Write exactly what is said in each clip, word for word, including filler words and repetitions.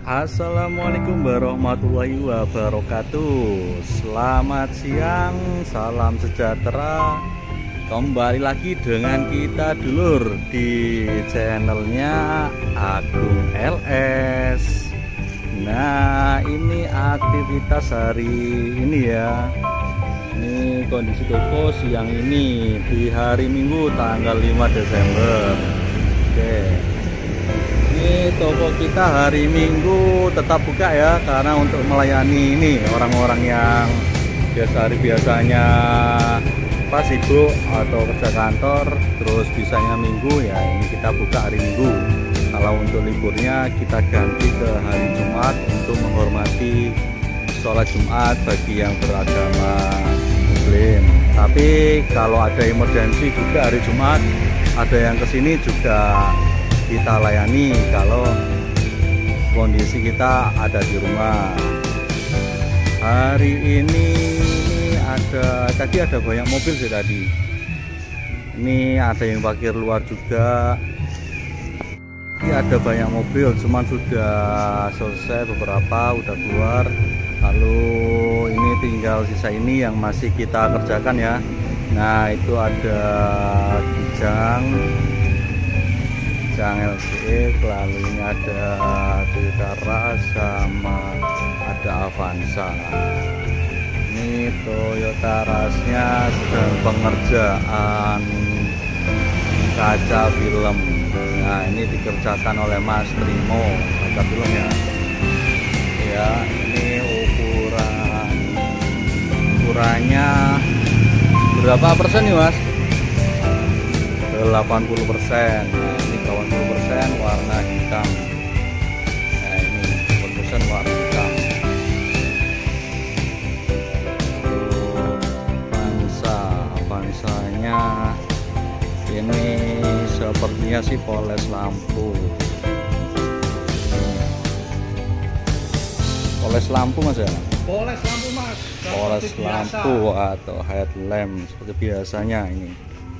Assalamualaikum warahmatullahi wabarakatuh. Selamat siang, salam sejahtera. Kembali lagi dengan kita dulur di channelnya Agung L S. Nah, ini aktivitas hari ini ya. Ini kondisi toko siang ini di hari Minggu tanggal lima Desember. Oke. Ini toko kita hari Minggu tetap buka ya, karena untuk melayani ini orang-orang yang biasa hari biasanya pas sibuk atau kerja kantor terus bisanya Minggu ya, ini kita buka hari Minggu. Kalau untuk liburnya kita ganti ke hari Jumat untuk menghormati sholat Jumat bagi yang beragama Muslim. Tapi kalau ada emergensi juga hari Jumat, ada yang kesini juga kita layani kalau kondisi kita ada di rumah. Hari ini ada tadi ada banyak mobil sih tadi. Ini ada yang parkir luar juga. Ini ada banyak mobil, cuman sudah selesai beberapa, udah keluar. Lalu ini tinggal sisa ini yang masih kita kerjakan ya. Nah, itu ada Kijang L C E, lalu ini ada Toyota Rush sama ada Avanza. Ini Toyota Rush-nya sedang pengerjaan kaca film. Nah, ini dikerjakan oleh Mas Trimo kaca film ya. Ya, ini ukuran ukurannya berapa persen nih Mas? delapan puluh persen. Nah, ini delapan puluh persen warna hitam. Nah, ini delapan puluh persen warna hitam. Avanza, Avanzanya ini sepertinya sih poles lampu. Poles lampu Mas ya? Poles lampu Mas. Poles lampu atau headlamp seperti biasanya ini.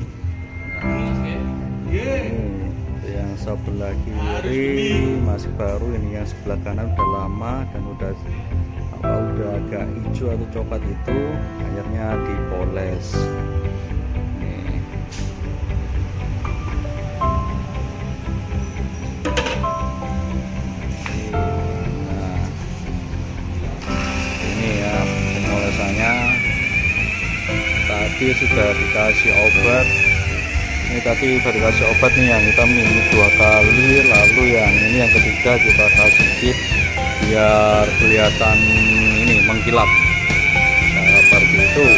Hmm, yang sebelah kiri masih baru, ini yang sebelah kanan udah lama dan udah apa udah agak hijau atau coklat, itu akhirnya dipoles. Nih. Nah, ini ya pemolesannya. Tadi sudah dikasih obat. Ini tadi udah dikasih obat nih, yang hitam ini dua kali, lalu yang ini yang ketiga kita kasih sedikit biar kelihatan ini mengkilap. Nah, seperti itu.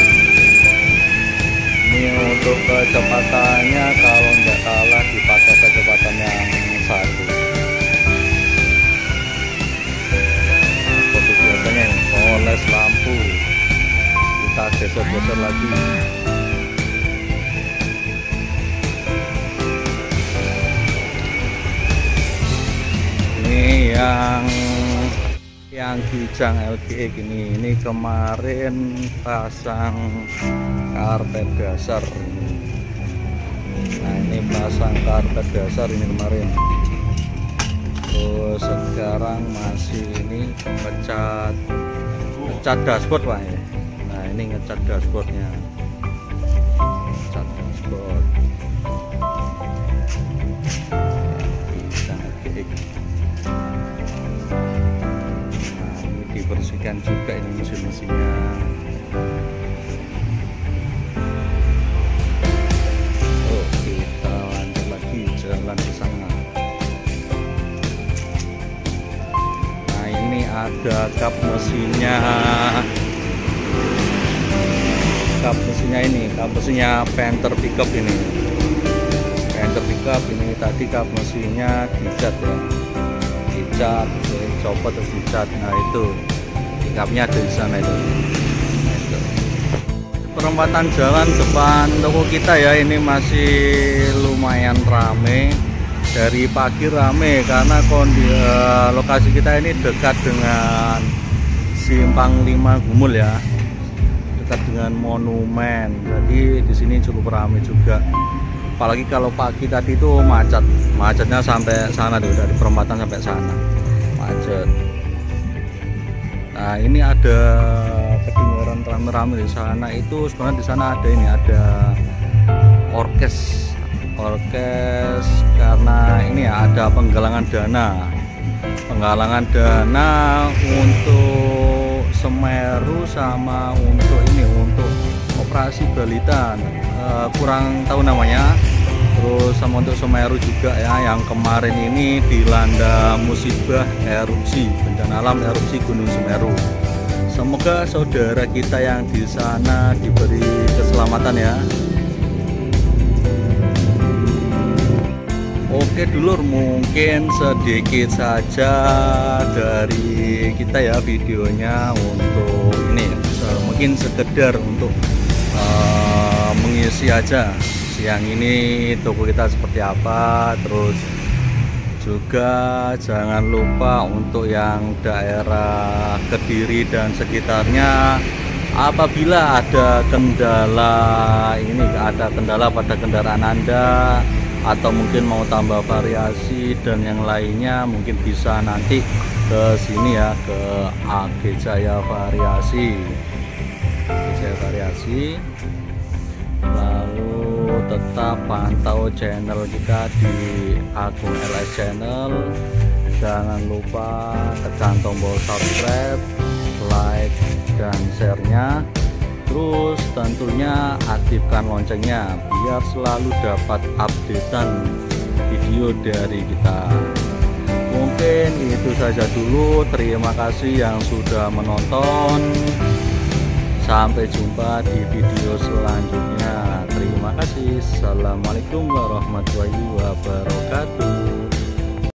Ini untuk kecepatannya kalau nggak kalah dipakai kecepatan yang satu. Nah, seperti biasanya ini poles lampu. Kita geser-geser lagi. Ini yang yang Kijang L G E gini, ini kemarin pasang karpet dasar. Nah, ini pasang karpet dasar ini kemarin. Terus sekarang masih ini ngecat ngecat dashboard Pak ya. Nah, ini ngecat dashboardnya, ngecat dashboard. Kijang L G E. Bersihkan juga ini mesin-mesinnya. Oh, kita lanjut lagi jalan ke sana. Nah, ini ada kap mesinnya. Kap mesinnya ini, kap mesinnya Panther pickup ini. Panther pickup ini tadi kap mesinnya dicat ya. Dicat, copot terus dicat. Nah, itu pickupnya ada di sana itu. Nah, itu perempatan jalan depan toko kita ya, ini masih lumayan rame. Dari pagi rame karena kondisi uh, lokasi kita ini dekat dengan Simpang lima Gumul ya, dekat dengan monumen. Jadi di sini cukup rame juga. Apalagi kalau pagi tadi itu macet, macetnya sampai sana tuh, dari perempatan sampai sana. macet. Nah ini ada kedengaran rame-rame di sana, itu sebenarnya di sana ada ini ada orkes orkes karena ini ya ada penggalangan dana penggalangan dana untuk Semeru sama untuk ini untuk operasi balita, uh, kurang tahu namanya. Terus sama untuk Semeru juga ya, yang kemarin ini dilanda musibah erupsi, bencana alam erupsi Gunung Semeru. Semoga saudara kita yang di sana diberi keselamatan ya. Oke dulur, mungkin sedikit saja dari kita ya videonya untuk ini, mungkin sekedar untuk uh, mengisi aja siang ini toko kita seperti apa. Terus juga jangan lupa untuk yang daerah Kediri dan sekitarnya, apabila ada kendala ini ada kendala pada kendaraan Anda atau mungkin mau tambah variasi dan yang lainnya, mungkin bisa nanti ke sini ya, ke A G Jaya Variasi A G Jaya Variasi. Lalu tetap pantau channel kita di Agung L S Channel. Jangan lupa tekan tombol subscribe, like dan share-nya. Terus tentunya aktifkan loncengnya biar selalu dapat updatean video dari kita. Mungkin itu saja dulu. Terima kasih yang sudah menonton. Sampai jumpa di video selanjutnya. Terima kasih. Assalamualaikum warahmatullahi wabarakatuh.